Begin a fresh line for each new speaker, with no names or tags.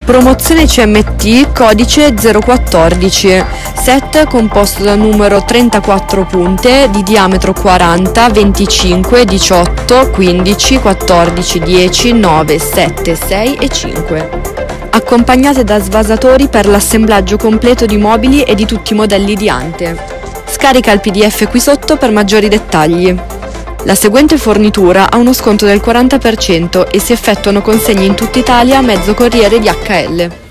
Promozione CMT, codice 014, set composto da numero 34 punte di diametro 40, 25, 18, 15, 14, 10, 9, 7, 6 e 5. Accompagnate da svasatori per l'assemblaggio completo di mobili e di tutti i modelli di Ante. Scarica il PDF qui sotto per maggiori dettagli. La seguente fornitura ha uno sconto del 40% e si effettuano consegne in tutta Italia a mezzo corriere DHL.